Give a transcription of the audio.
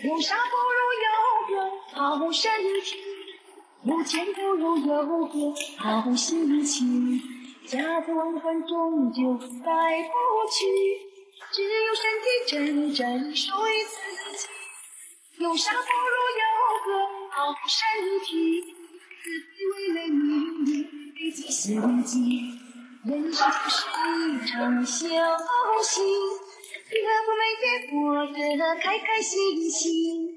有啥不如有个好身体，有钱不如有个好心情。家财万贯终究带不去，只有身体真正属于自己。有啥不如有个好身体，自己为了你累积心机。人生就是一场修行，可不每天过得开开心心。